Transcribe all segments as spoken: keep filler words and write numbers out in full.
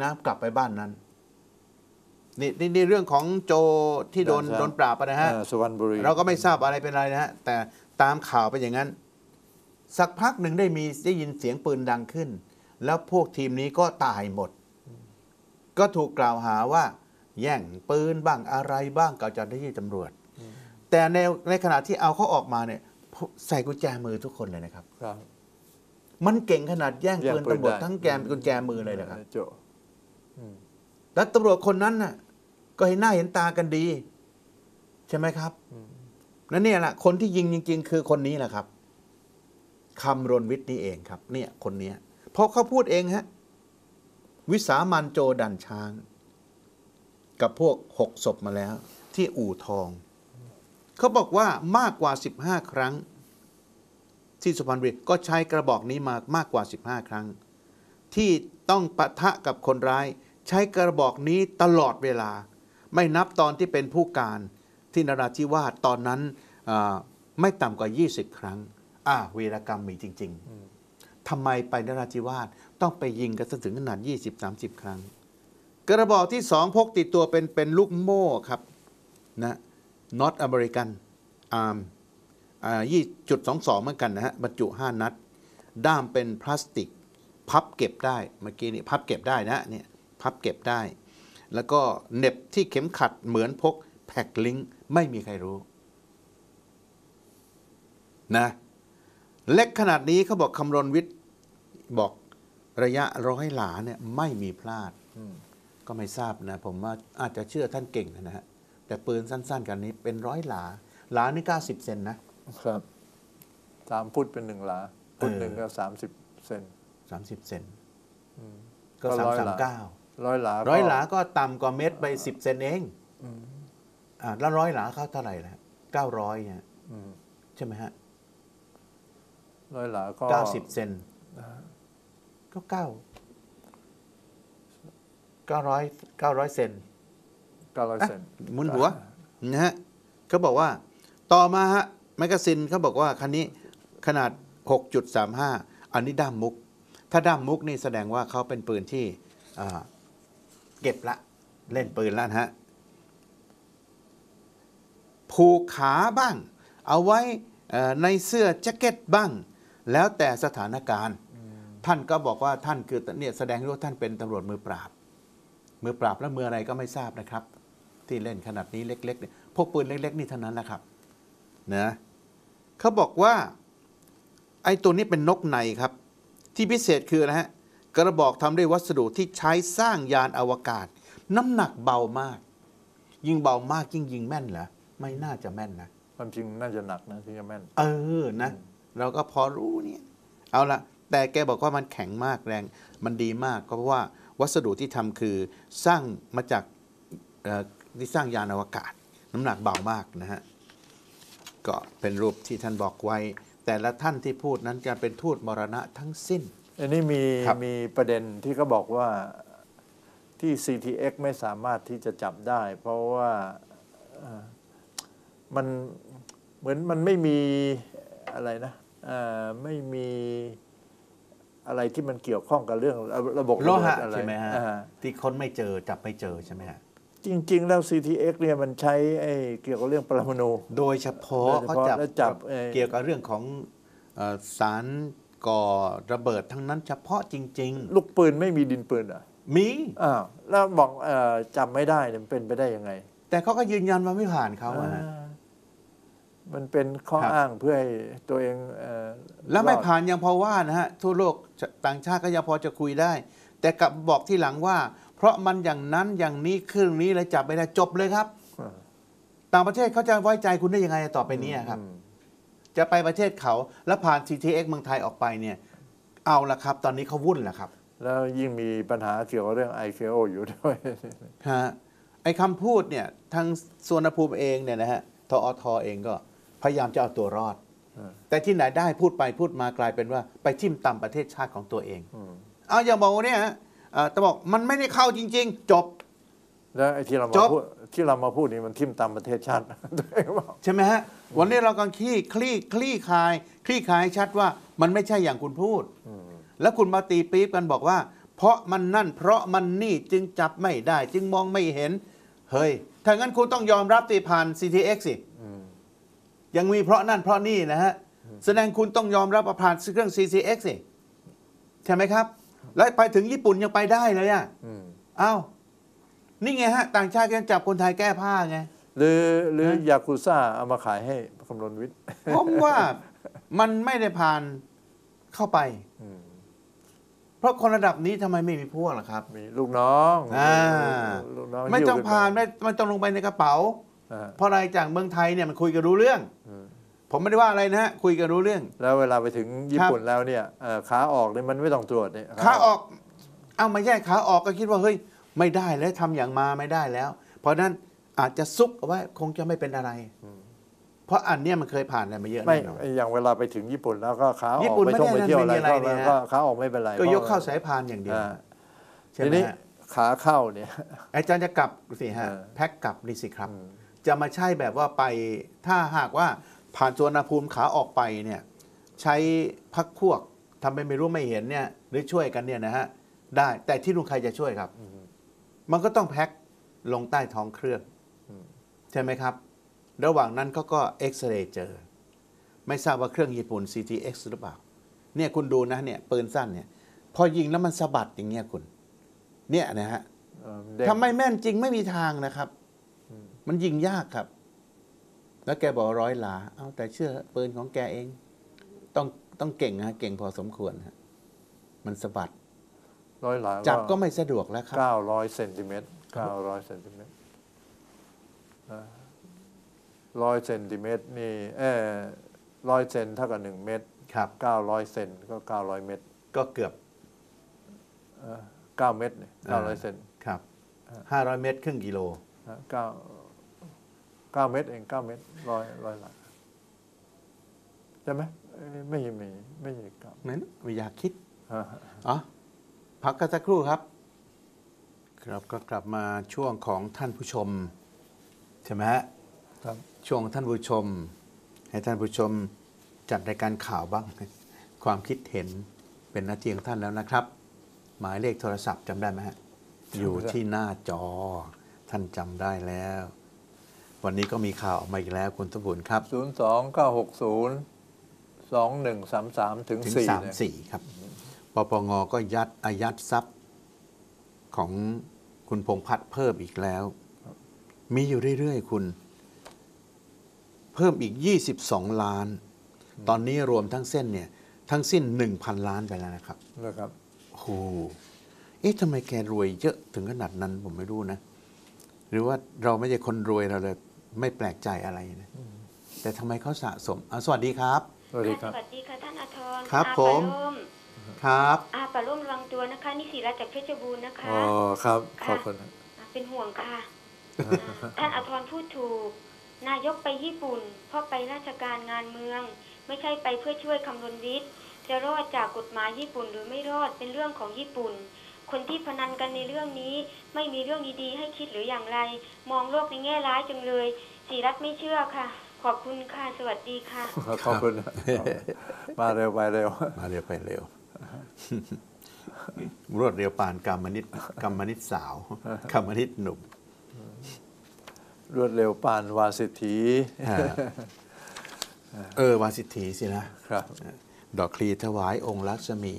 นะกลับไปบ้านนั้นนี่นี่เรื่องของโจที่โดนโดนปราบนะฮะสุวรรณบุรีเราก็ไม่ทราบอะไรเป็นไรนะฮะแต่ตามข่าวเป็นอย่างนั้นสักพักหนึ่งได้มีได้ยินเสียงปืนดังขึ้นแล้วพวกทีมนี้ก็ตายหมดก็ถูกกล่าวหาว่าแย่งปืนบ้างอะไรบ้างกับเจ้าหน้าที่ตำรวจแต่ในในขณะที่เอาเขาออกมาเนี่ยใส่กุญแจมือทุกคนเลยนะครับมันเก่งขนาดแย่งปืนตำรวจทั้งแกมกุญแจมือเลยนะครับแล้วตำรวจคนนั้นน่ะก็เห็นหน้าเห็นตากันดีใช่ไหมครับนั่นเนี่ยแหละคนที่ยิงจริงๆคือคนนี้แหละครับคำรณวิทย์นี่เองครับเนี่ยคนนี้เพราะเขาพูดเองฮะวิสามันโจดันช้างกับพวกหกศพมาแล้วที่อู่ทองเขาบอกว่ามากกว่าสิบห้าครั้งที่สุพรรณบุรีก็ใช้กระบอกนี้มามากกว่าสิบห้าครั้งที่ต้องปะทะกับคนร้ายใช้กระบอกนี้ตลอดเวลาไม่นับตอนที่เป็นผู้การที่นราธิวาสตอนนั้นไม่ต่ำกว่ายี่สิบครั้งอ่าวีรกรรมมีจริงๆทำไมไปนราธิวาสต้องไปยิงกันถึงขนาด ยี่สิบถึงสามสิบ ครั้งกระบอกที่สองพกติดตัวเป็นเป็นลูกโม่ครับนะ Not American Arm ยี่จุดสองสองเหมือนกันนะฮะบรรจุห้านัดด้ามเป็นพลาสติกพับเก็บได้เมื่อกี้นี่พับเก็บได้นะเนี่ยพับเก็บได้แล้วก็เน็บที่เข็มขัดเหมือนพกแพ็คลิงก์ไม่มีใครรู้นะเล็กขนาดนี้เขาบอกคำรณวิทย์บอกระยะร้อยหลาเนี่ยไม่มีพลาดก็ไม่ทราบนะผมว่าอาจจะเชื่อท่านเก่งนะฮะแต่ปืนสั้นๆกันนี้เป็นร้อยหลาหลานี่เก้าสิบเซนนะครับสามฟุตเป็นหนึ่งหลาฟุตหนึ่งก็สามสิบเซนสามสิบเซนก็สามสามเก้าร้อยหลาร้อยหลาก็ต่ำกว่าเมตรไปสิบเซนเองอ่าแล้วร้อยหลาเขาเท่าไหร่แล้วเก้าร้อยเนี่ยใช่ไหมฮะร้อยหลาก็เก้าสิบเซนก็เก้าเก้าร้อยเก้าร้อยเซนเก้าร้อยเซนหมุนหัวนะฮะเขาบอกว่าต่อมาฮะแมกกาซีนเขาบอกว่าคันนี้ขนาด หกจุดสามห้า อันนี้ด้ามมุกถ้าด้ามมุกนี่แสดงว่าเขาเป็นปืนที่เก็บละเล่นปืนแล้วนะฮะผูกขาบ้างเอาไว้ในเสื้อแจ็คเก็ตบ้างแล้วแต่สถานการณ์ท่านก็บอกว่าท่านคือเนี่ยแสดงว่าท่านเป็นตำรวจมือปราบมือปราบแล้วมืออะไรก็ไม่ทราบนะครับที่เล่นขนาดนี้เล็กๆเนี่ยพวกปืนเล็กๆนี่เท่านั้นแหละครับนะเขาบอกว่าไอ้ตัวนี้เป็นนกในครับที่พิเศษคือนะฮะกระบอกทำด้วยวัสดุที่ใช้สร้างยานอวกาศน้ำหนักเบามากยิ่งเบามากยิ่งยิงแม่นเหรอไม่น่าจะแม่นนะความจริงน่าจะหนักนะที่จะแม่นเออนะเราก็พอรู้เนี่ยเอาละแต่แกบอกว่ามันแข็งมากแรงมันดีมากก็เพราะว่าวัสดุที่ทำคือสร้างมาจากที่สร้างยานอวกาศน้ำหนักเบามากนะฮะก็เป็นรูปที่ท่านบอกไว้แต่ละท่านที่พูดนั้นจะเป็นทูตมรณะทั้งสิ้นอันนี้มีมีประเด็นที่เขาบอกว่าที่ ซี ที เอ็กซ์ ไม่สามารถที่จะจับได้เพราะว่ามันเหมือนมันไม่มีอะไรนะไม่มีอะไรที่มันเกี่ยวข้องกับเรื่องระบบโลหะใช่ไหมฮะที่คนไม่เจอจับไม่เจอใช่ไหมฮะจริงๆแล้ว ซี ที เอ็กซ์ เนี่ยมันใช้ไอ้เกี่ยวกับเรื่องปรมาณูโดยเฉพาะเขาจับจับเกี่ยวกับเรื่องของสารก่อระเบิดทั้งนั้นเฉพาะจริงๆลูกปืนไม่มีดินปืนอ่ะมีอ้าวแล้วบอกจำไม่ได้เนี่ยเป็นไปได้ยังไงแต่เขาก็ยืนยันว่าไม่ผ่านเขาอ่ะมันเป็นข้ออ้างเพื่อให้ตัวเองแล้วไม่ผ่านยังพอว่านะฮะทั่วโลกต่างชาติก็ยังพอจะคุยได้แต่กลับบอกที่หลังว่าเพราะมันอย่างนั้นอย่างนี้เครื่องนี้เลยจับไม่ได้จบเลยครับต่างประเทศเขาจะไว้ใจคุณได้ยังไงต่อไปนี้ครับจะไปประเทศเขาแล้วผ่าน ซี ที เอ็กซ์ เมืองไทยออกไปเนี่ยเอาละครับตอนนี้เขาวุ่นแหละครับแล้วยิ่งมีปัญหาเกี่ยวกับเรื่อง ไอ เค โอ อยู่ด้วยฮะไอ้คำพูดเนี่ยทางสุวรรณภูมิเองเนี่ยนะฮะทอทเองก็พยายามจะเอาตัวรอดแต่ที่ไหนได้พูดไปพูดมากลายเป็นว่าไปทิ่มตำประเทศชาติของตัวเองเอาอย่างบอกเนี่ยฮะแต่บอกมันไม่ได้เข้าจริงๆจบแล้วไอ้ที่เรามาพูดที่เรามาพูดนี่มันทิ่มตำประเทศชาติใช่ไหมฮะวันนี้เรากำลังคลี่คลี่คลี่คลายคลี่คลายชัดว่ามันไม่ใช่อย่างคุณพูดแล้วคุณมาตีปี๊บกันบอกว่าเพราะมันนั่นเพราะมันนี่จึงจับไม่ได้ จึงมองไม่เห็นเฮ้ยถ้างั้นคุณต้องยอมรับตีผ่าน ซี ที เอ็กซ์ สิยังมีเพราะนั่นเพราะนี่นะฮะแสดงคุณต้องยอมรับผ่านเครื่อง ซี ที เอ็กซ์ สิใช่ไหมครับแล้วไปถึงญี่ปุ่นยังไปได้เลยอ่ะอ้าวนี่ไงฮะต่างชาติยังจับคนไทยแก้ผ้าไงหรือหรือยากุซ่าเอามาขายให้คำนวณวิทย์ผมว่ามันไม่ได้ผ่านเข้าไปเพราะคนระดับนี้ทำไมไม่มีพวกล่ะครับมีลูกน้องอ่าลูกน้องไม่ต้องผ่านไม่ไม่ต้องลงไปในกระเป๋าเพราะอะไรจากเมืองไทยเนี่ยมันคุยกันรู้เรื่องผมไม่ได้ว่าอะไรนะฮะคุยกันรู้เรื่องแล้วเวลาไปถึงญี่ปุ่นแล้วเนี่ยขาออกเนี่ยมันไม่ต้องตรวจเนี่ยขาออกเอามาแยกขาออกก็คิดว่าเฮ้ยไม่ได้แล้วทำอย่างมาไม่ได้แล้วเพราะนั้นอาจจะซุกเอาไว้คงจะไม่เป็นอะไรเพราะอันเนี้ยมันเคยผ่านอะไรมาเยอะไม่อย่างเวลาไปถึงญี่ปุ่นแล้วก็ขาออกไปท่องไปเที่ยวอะไรก็ขาออกไม่เป็นไรก็ยกเข้าสายพานอย่างเดียวทีนี้ขาเข้าเนี่ยอาจารย์จะกลับสิฮะแพ็คกลับนี่สิครับจะมาใช่แบบว่าไปถ้าหากว่าผ่านสุวรรณภูมิขาออกไปเนี่ยใช้พักพวกทำเป็นไม่รู้ไม่เห็นเนี่ยหรือช่วยกันเนี่ยนะฮะได้แต่ที่ลุงใครจะช่วยครับมันก็ต้องแพ็คลงใต้ท้องเครื่องใช่ไหมครับระหว่างนั้นเขาก็เอ็กซเรย์เจอไม่ทราบว่าเครื่องญี่ปุ่น ซี ที เอ็กซ์ หรือเปล่าเนี่ยคุณดูนะเนี่ยปืนสั้นเนี่ยพอยิงแล้วมันสะบัดอย่างเงี้ยคุณเนี่ยนะฮะทำไมแม่นจริงไม่มีทางนะครับมันยิงยากครับแล้วแกบอกร้อยหลาเอาแต่เชื่อปืนของแกเองต้องต้องเก่งฮะเก่งพอสมควรฮะมันสะบัดร้อยหลาจับก็ไม่สะดวกแล้วครับเก้าร้อยเซนติเมตรเก้าร้อยเซนติเมตรร้อยเซนติเมตรนี่เออร้อยเซนเท่ากับหนึ่งเมตรครับเก้าร้อยเซนก็เก้าร้อยเมตรก็เกือบเก้าเมตรเนี่ยเก้าร้อยเซนครับห้าร้อยเมตรครึ่งกิโลเก้าเก้าเมตรเองเก้าเมตรร้อยร้อยหลักใช่ไหมไม่ไม่ไม่เก้านั้นไม่อยากคิดอ๋อพักกันสักครู่ครับครับก็กลับมาช่วงของท่านผู้ชมใช่ไหมฮะครับช่วงท่านผู้ชมให้ท่านผู้ชมจัดรายการข่าวบ้างความคิดเห็นเป็นหน้าที่ของท่านแล้วนะครับหมายเลขโทรศัพท์จำได้ไหมฮะอยู่ที่หน้าจอท่านจำได้แล้ววันนี้ก็มีข่าวออกมาอีกแล้วคุณสมบูรณ์ครับศูนย์ สอง เก้า หก ศูนย์ สอง หนึ่ง สาม สาม ถึง สี่สาม สี่ครับปปงก็ยัดอายัดทรัพย์ของคุณพงษ์พัฒน์เพิ่มอีกแล้วมีอยู่เรื่อยๆคุณเพิ่มอีกยี่สิบสองล้านตอนนี้รวมทั้งเส้นเนี่ยทั้งสิ้น หนึ่งพัน ล้านไปแล้วนะครับนะครับโอ้โหเอ๊ะทำไมแกรวยเยอะถึงขนาดนั้นผมไม่รู้นะหรือว่าเราไม่ใช่คนรวยเราเลยไม่แปลกใจอะไรนะแต่ทำไมเขาสะสมสวัสดีครับสวัสดีครับสวัสดีค่ะท่านอาทรครับผมครับอาปะร่มระวังตัวนะคะนี่ศิรัตน์จากเพชรบูรณ์นะคะอ๋อครับขอบคุณเป็นห่วงค่ะท่านอาทรพูดถูกนายกไปญี่ปุ่นเพราะไปราชการงานเมืองไม่ใช่ไปเพื่อช่วยคำนวณวิทย์จะรอดจากกฎหมายญี่ปุ่นหรือไม่รอดเป็นเรื่องของญี่ปุ่นคนที่พนันกันในเรื่องนี้ไม่มีเรื่องดีๆให้คิดหรืออย่างไรมองโลกในแง่ร้ายจังเลยศิรัตน์ไม่เชื่อค่ะขอบคุณค่ะสวัสดีค่ะขอบคุณมาเร็วไปเร็วมาเร็วไปเร็วรวดเร็วปานกรรมนิตกรรมนิตสาวกรรมนิตหนุ่มรวดเร็วปานวาสิทธีเออวาสิทธีสินะครับดอกคลีถวายองค์ลักษมี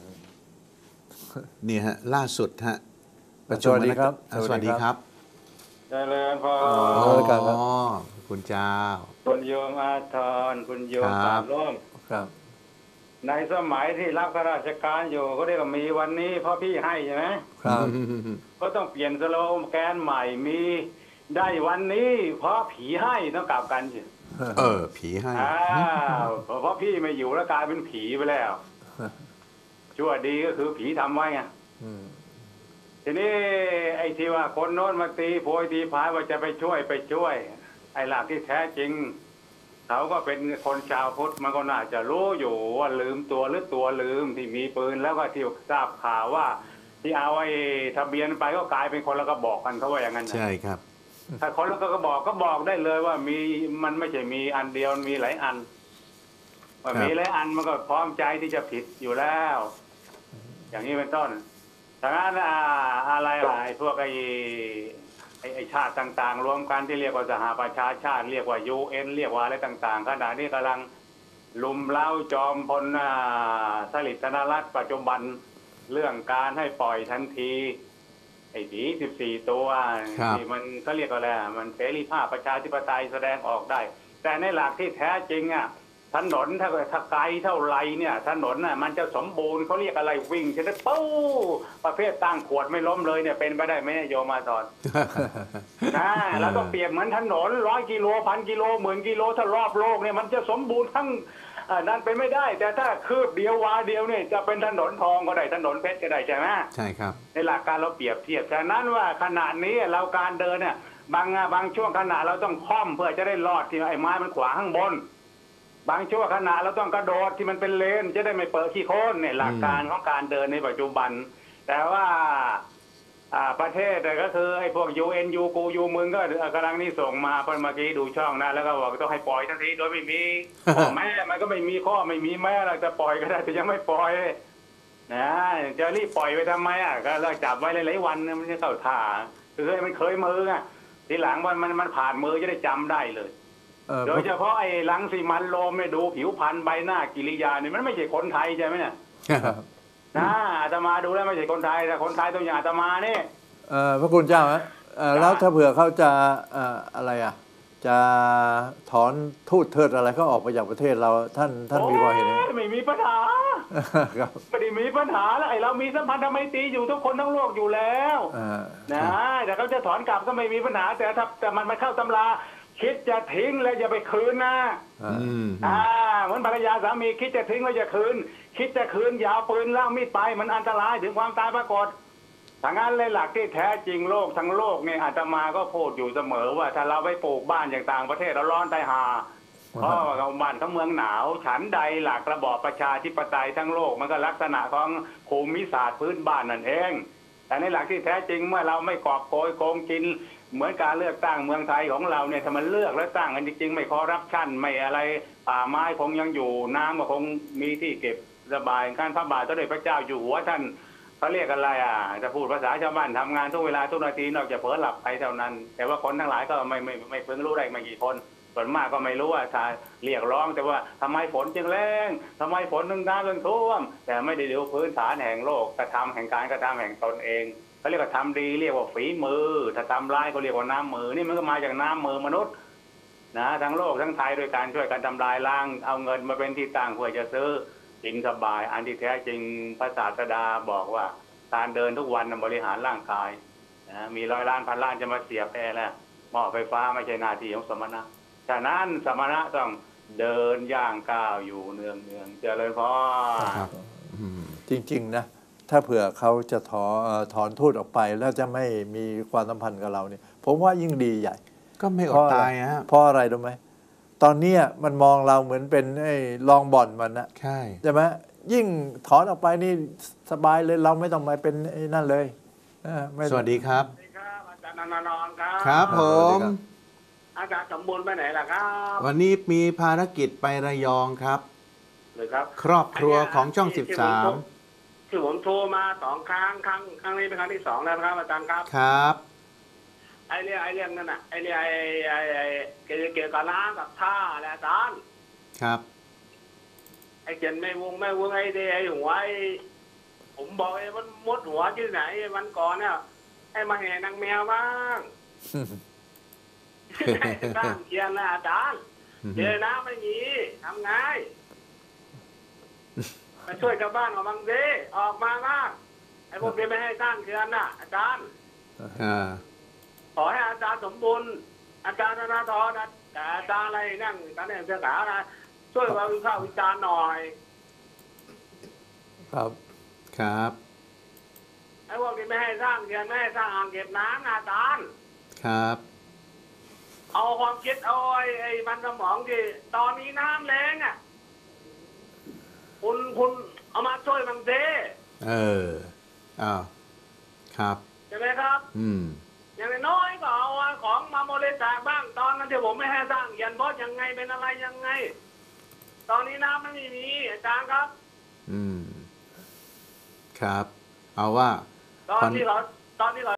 นี่ฮะล่าสุดฮะสวัสดีครับสวัสดีครับเจริญพรอ๋อคุณเจ้าคุณโยมอาทรคุณโยมสามร่มครับในสมัยที่รับข้าราชการอยู่ก็เรียกว่ามีวันนี้เพราะพี่ให้ใช่ไหมครับก็ต้องเปลี่ยนสโลแกนใหม่มีได้วันนี้เพราะผีให้ต้องกลับกันสิเออผีให้อ้าวเพราะพี่ไม่อยู่แล้วกลายเป็นผีไปแล้วชั่วดีก็คือผีทำไว้ไงทีนี้ไอ้ที่ว่าคนโน้นมาตีโพยตีพายว่าจะไปช่วยไปช่วยไอ้หลักที่แท้จริงเขาก็เป็นคนชาวพุทธมันก็น่าจะรู้อยู่ว่าลืมตัวหรือตัวลืมที่มีปืนแล้วก็ที่ทราบข่าวว่าที่เอาไอ้ทะเบียนไปก็กลายเป็นคนละกระบอกกันเขาว่าอย่างนั้นใช่ครับถ้าคนละกระบอกก็บอกได้เลยว่ามีมันไม่ใช่มีอันเดียวมีหลายอันว่ามีหลายอันมันก็พร้อมใจที่จะผิดอยู่แล้วอย่างนี้เป็นต้นดังนั้นอ่าอะไรล่ะไอ้พวกไอ้ไอ้ไอ้ชาติต่างๆ รวมกันที่เรียกว่าสหประชาชาติเรียกว่า ยู เอ็น เรียกว่าอะไรต่างๆขณะนี้กำลังลุมเล้าจอมพลอ่าสฤษดิ์ธนรัตน์ปัจจุบันเรื่องการให้ปล่อยทันทีไอ้ผีสิบสี่ตัวที่มันก็เรียกว่าอะไรมันเสรีภาพประชาธิปไตยแสดงออกได้ แต่ในหลักที่แท้จริงอ่ะถนนถ้าถ้าไกลเท่าไรเนี่ยถนนน่ะมันจะสมบูรณ์เขาเรียกอะไรวิ่งชนะปู้ประเภทตั้งขวดไม่ล้มเลยเนี่ยเป็นไปได้ไหมโยมาสอน นะแล้วก็เปรียบเหมือนถนนร้อยกิโลพันกิโลหมื่นกิโลถ้ารอบโลกเนี่ยมันจะสมบูรณ์ทั้งนั้นเป็นไม่ได้แต่ถ้าคืบเดียววาเดียวเนี่ยจะเป็นถนนทองก็ได้ถนนเพชรก็ได้ใช่ไหมใช่ครับในหลักการเราเปรียบเทียบฉะนั้นว่าขณะนี้เราการเดินเนี่ยบางบางช่วงขณะเราต้องค่อมเพื่อจะได้ลอดที่ไอ้ไม้มันขวางข้างบนบางช่วงขณะเราต้องกระโดดที่มันเป็นเลนจะได้ไม่เปิดขี้โคลนเนี่ยหลักการของการเดินในปัจจุบันแต่ว่าประเทศก็คือไอ้พวก ยู เอ็น ยูกูยูมึงก็กำลังนี่ส่งมาเมื่อกี้ดูช่องนะแล้วก็บอกต้องให้ปล่อยทันทีโดยไม่มีข้อแม้มันก็ไม่มีข้อไม่มีแม้เราจะปล่อยก็ได้แต่ยังไม่ปล่อยนะจะรีบปล่อยไปทำไมอ่ะก็เราจับไว้หลายๆวันมันจะเข้าท่าคือมันเคยมือไงทีหลังมันมันมันผ่านมือจะได้จำได้เลยโดยเฉพาะไอ้รังสีมันโลมเนี่ยดูผิวพรรณใบหน้ากิริยาเนี่ยมันไม่ใช่คนไทยใช่ไหมเนี่ยนะอาตมาดูแล้วไม่ใช่คนไทยแต่คนไทยตัวอย่างอาตมาเนี่ยเออพระคุณเจ้าฮะแล้วถ้าเผื่อเขาจะอะไรอ่ะจะถอนทูตเทิดอะไรเขาออกไปจากประเทศเราท่านท่านมีความเห็นไหมไม่มีปัญหาไม่ได้มีปัญหาแล้วไอ้เรามีสัมพันธไมตรีอยู่ทุกคนทั้งโลกอยู่แล้วนะแต่เขาจะถอนกลับก็ไม่มีปัญหาแต่ถ้าแต่มันไม่เข้าตำราคิดจะทิ้งแล้วอย่าไปคืนนะอ่าเหมือนภรรยาสามีคิดจะทิ้งแล้วอย่าคืนคิดจะคืนอย่าเอาปืนล่างมีดไปมันอันตรายถึงความตายปรากฏทางนั้นเลยหลักที่แท้จริงโลกทั้งโลกเนี่ยอาตมาก็พูดอยู่เสมอว่าถ้าเราไปปลูกบ้านอย่างต่างประเทศเราร้อนตายหาเพราะเราบ้านเขาเมืองหนาวฉันใดหลักระบอบประชาธิปไตยทั้งโลกมันก็ลักษณะของภูมิศาสตร์พื้นบ้านนั่นเองแต่ในหลักที่แท้จริงเมื่อเราไม่กอบโกยโกงกินเหมือนการเลือกตั้งเมืองไทยของเราเนี่ยถ้ามันเลือกแล้วตั้งกันจริงๆไม่คอร์รัปชันไม่อะไรป่าไม้คงยังอยู่น้ำก็คงมีที่เก็บสบายการพระบาทสมเด็จพระเจ้าอยู่หัวท่านเขาเรียกอะไรอ่ะจะพูดภาษาชาวบ้านทำงานทุกเวลาทุกนาทีนอกจากเผลอหลับไปเท่านั้นแต่ว่าคนทั้งหลายก็ไม่ไม่ไม่เพิ่งรู้ได้ไม่กี่คนส่วนมากก็ไม่รู้ว่าถ้าเรียกร้องแต่ว่าทำไมฝนจึงแรงทำไมฝนถึงน้ำถึงท่วมแต่ไม่ได้ดูพื้นฐานแห่งโลกกระทำแห่งการกระทำแห่งตนเองเขาเรียกว่าทำดีเรียกว่าฝีมือถ้าทำร้ายเขาเรียกว่าน้ำมือนี่มันก็มาจากน้ำมือมนุษย์นะทั้งโลกทั้งไทยโดยการช่วยกันทำลายล้างเอาเงินมาเป็นที่ตั้งเพื่อจะซื้อกินสบายอันที่แท้จริงพระศาสดาบอกว่าการเดินทุกวันบริหารร่างกายนะมีร้อยล้านพันล้านจะมาเสียบแอร์แล้วหม้อไฟฟ้าไม่ใช่หน้าที่ของสมณะฉะนั้นสมณะต้องเดินย่างก้าวอยู่เนืองเนืองเจริญพรจริงๆนะถ้าเผื่อเขาจะถอนถอนทูตออกไปแล้วจะไม่มีความสัมพันธ์กับเราเนี่ยผมว่ายิ่งดีใหญ่ก็ไม่อดตายฮะเพราะอะไรรู้ไหมตอนนี้มันมองเราเหมือนเป็นไอ้ลองบ่อนมันนะใช่ใช่ไหมยิ่งถอนออกไปนี่สบายเลยเราไม่ต้องมาเป็นไอ้นั่นเลยสวัสดีครับสวัสดีครับอาจารย์นนท์ครับครับผมอาจารย์สมบูรณ์ไปไหนล่ะครับวันนี้มีภารกิจไประยองครับหรือครับครอบครัวของช่องสิบสามที่ผมโทรมาสองครั้งครั้งครั้งนี้เป็นครั้งที่สองแล้วครับอาจารย์ครับครับไอเรื่องไอเรื่องนั่นน่ะไอเรื่องไอไอไอเกี่ยวกับน้ำกับท่าอะไรอาจารย์ครับไอเขียนไม่วงไม่วงไอเดียไอหัวไอผมบอกไอ้มันมดหัวที่ไหนวันก่อนเนี่ยไอ้มาแห่นางแมวบ้างตั้งเขียนนะอาจารย์เจอน้ำไม่มีทำไงมาช่วยชาวบ้านออกบางเด้ออกมาบ้างไอ้พวกนี้ไม่ให้สร้างเขียนน่ะอาจารย์ขอให้อาจารย์สมบูรณ์อาจารย์ธนาธรนะแต่อาจารย์อะไรนั่งตอนนี้เสื้อขาวนะช่วยมาวิพากษ์วิจารณ์หน่อยครับครับไอ้พวกนี้ไม่ให้สร้างเขื่อนไม่ให้สร้างอ่างเก็บน้ำอาจารย์ครับเอาความคิดเอาไอ้ไอ้มันสมองที่ตอนนี้น้ำแรงอ่ะคุณคุณเอามาช่วยมันเด้เอออ้าวครับใช่ไหมครับอืมอย่างน้อยก็เอาของมาโมเลสาบ้างตอนนั้นที่ผมไม่ให้สร้างเขื่อนเพราะยังไงเป็นอะไรยังไงตอนนี้น้ำมันไม่มีอาจารย์ครับอืมครับเอาว่าตอนที่เราตอนที่เรา